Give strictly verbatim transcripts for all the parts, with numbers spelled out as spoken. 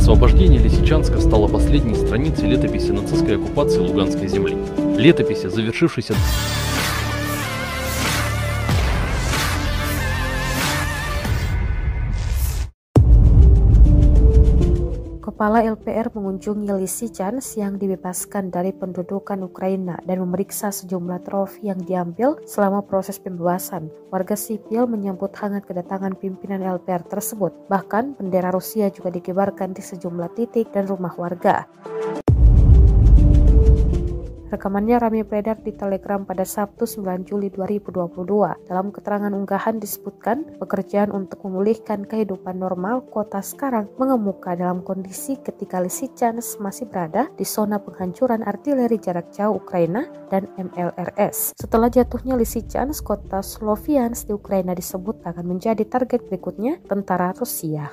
Освобождение Лисичанска стало последней страницей летописи нацистской оккупации Луганской земли. Летописи, завершившейся... Kepala L P R mengunjungi Lysychansk yang dibebaskan dari pendudukan Ukraina dan memeriksa sejumlah trofi yang diambil selama proses pembebasan. Warga sipil menyambut hangat kedatangan pimpinan L P R tersebut. Bahkan bendera Rusia juga dikibarkan di sejumlah titik dan rumah warga. Rekamannya ramai beredar di Telegram pada Sabtu sembilan Juli dua ribu dua puluh dua. Dalam keterangan unggahan disebutkan, pekerjaan untuk memulihkan kehidupan normal kota sekarang mengemuka dalam kondisi ketika Lysychansk masih berada di zona penghancuran artileri jarak jauh Ukraina dan M L R S. Setelah jatuhnya Lysychansk, kota Sloviansk di Ukraina disebut akan menjadi target berikutnya tentara Rusia.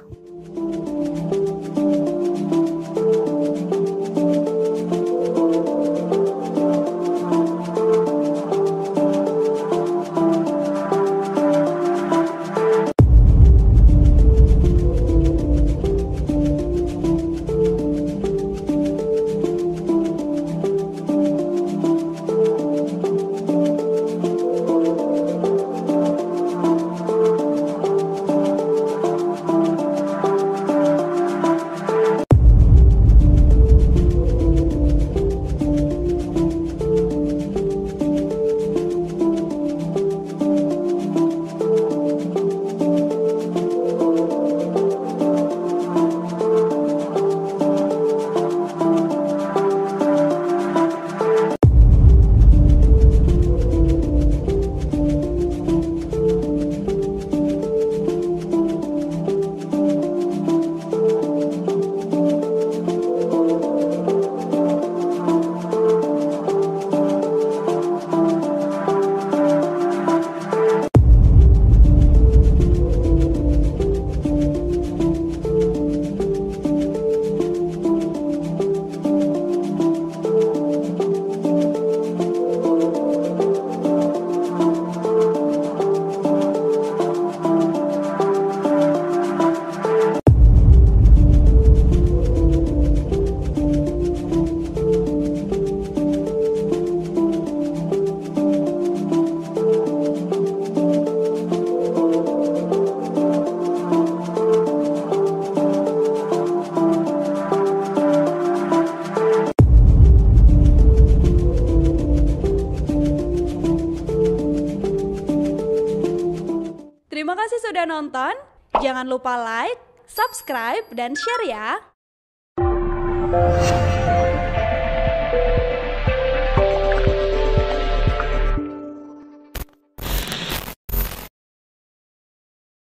Terima kasih sudah nonton, jangan lupa like, subscribe, dan share ya!